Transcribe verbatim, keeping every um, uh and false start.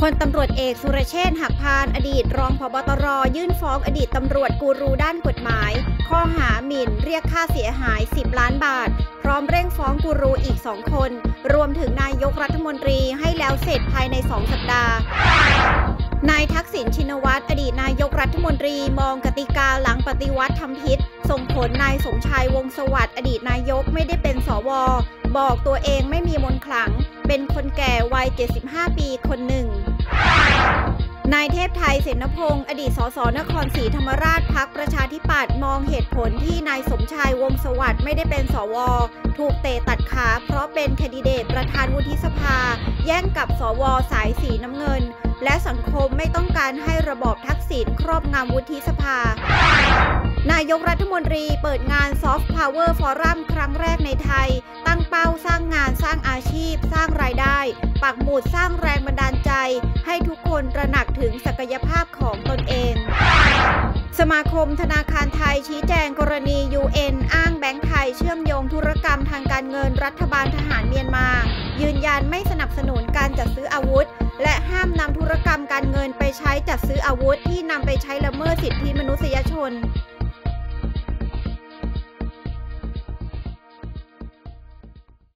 พลตำรวจเอกสุรเชษฐ์หักพานอดีตรองผบ.ตร.ยื่นฟ้องอดีตตำรวจกูรูด้านกฎหมายข้อหาหมิ่นเรียกค่าเสียหายสิบล้านบาทพร้อมเร่งฟ้องกูรูอีกสองคนรวมถึงนายกรัฐมนตรีให้แล้วเสร็จภายในสองสัปดาห์นายทักษิณชินวัตรอดีตนายกรัฐมนตรีมองกติกาหลังปฏิวัติทำพิษส่งผลนายสมชายวงศ์สวัสดิ์อดีตนายกไม่ได้เป็นสวบอกตัวเองไม่มีมนต์ขลังเป็นคนแก่วัยเจ็ดสิบห้าปีคนหนึ่งนายเทพไทยเสนพงศ์อดีตสสนครศรีธรรมราชพรรคประชาธิปัตย์มองเหตุผลที่นายสมชายวงศ์สวัสดิ์ไม่ได้เป็นสวถูกเตะตัดขาเพราะเป็นแคนดิเดตประธานวุฒิสภาแย่งกับสวสายสีน้ำเงินและสังคมไม่ต้องการให้ระบอบทักษิณครอบงำวุฒิสภานายกรัฐมนตรีเปิดงาน Soft Power Forum ครั้งแรกในไทยตั้งเป้าสร้างงานสร้างอาชีพสร้างรายได้ปักหมุดสร้างแรงบันดาลใจให้ทุกคนตระหนักถึงศักยภาพของตนเองสมาคมธนาคารไทยชี้แจงกรณี ยู เอ็น อ้างแบงก์ไทยเชื่อมโยงธุรกรรมทางการเงินรัฐบาลทหารเมียนมายืนยันไม่สนับสนุนการจัดซื้ออาวุธและห้ามนำธุรกรรมการเงินไปใช้จัดซื้ออาวุธที่นำไปใช้ละเมิดสิทธิมนุษยชน